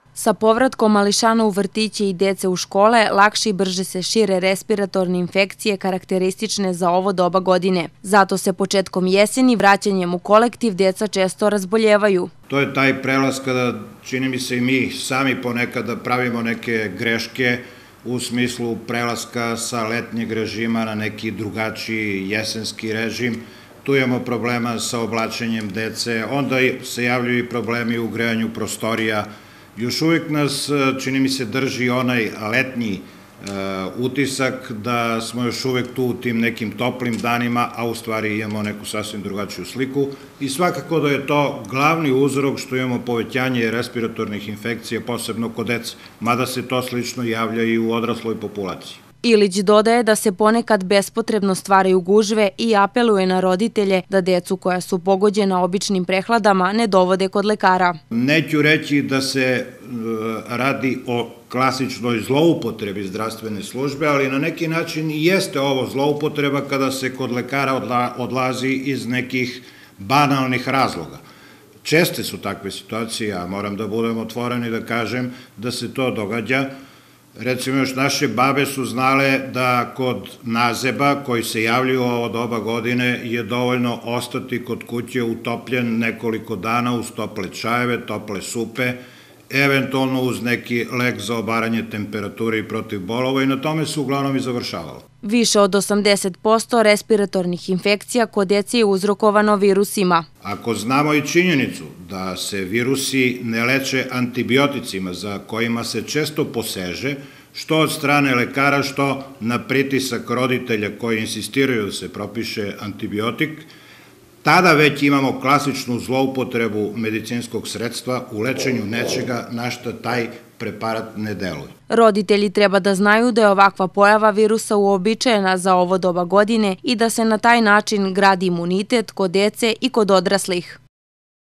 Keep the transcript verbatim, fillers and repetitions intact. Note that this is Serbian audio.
Sa povratkom mališana u vrtiće i dece u škole, lakše i brže se šire respiratorne infekcije karakteristične za ovo doba godine. Zato se početkom jeseni vraćanjem u kolektiv deca često razboljevaju. To je taj prelaz kada, čini mi se, i mi sami ponekada pravimo neke greške u smislu prelaska sa letnjeg režima na neki drugačiji jesenski režim. Tu imamo problema sa oblačenjem dece, onda se javljaju i problemi u grejanju prostorija. Još uvijek nas, čini mi se, drži onaj letnji utisak da smo još uvijek tu u tim nekim toplim danima, a u stvari imamo neku sasvim drugačiju sliku. I svakako da je to glavni uzrok što imamo povećanje respiratornih infekcija, posebno kod dece, mada se to slično javlja i u odrasloj populaciji. Ilić dodaje da se ponekad bespotrebno stvaraju gužve i apeluje na roditelje da decu koja su pogođena običnim prehladama ne dovode kod lekara. Neću reći da se radi o klasičnoj zloupotrebi zdravstvene službe, ali na neki način i jeste ovo zloupotreba kada se kod lekara odlazi iz nekih banalnih razloga. Česte su takve situacije, a moram da budem otvoren i da kažem da se to događa. Recimo, još naše babe su znale da kod nazeba koji se javljaju u ovo doba godine je dovoljno ostati kod kuće utopljen nekoliko dana uz tople čajeve, tople supe, eventualno uz neki lek za obaranje temperature i protiv bolova i na tome su uglavnom i završavalo. Više od osamdeset posto respiratornih infekcija kod dece je uzrokovano virusima. Ako znamo i činjenicu da se virusi ne leče antibioticima za kojima se često poseže, što od strane lekara, što na pritisak roditelja koji insistiraju da se propiše antibiotik, tada već imamo klasičnu zloupotrebu medicinskog sredstva u lečenju nečega na šta taj preparat ne deluje. Roditelji treba da znaju da je ovakva pojava virusa uobičajena za ovo doba godine i da se na taj način gradi imunitet kod dece i kod odraslih.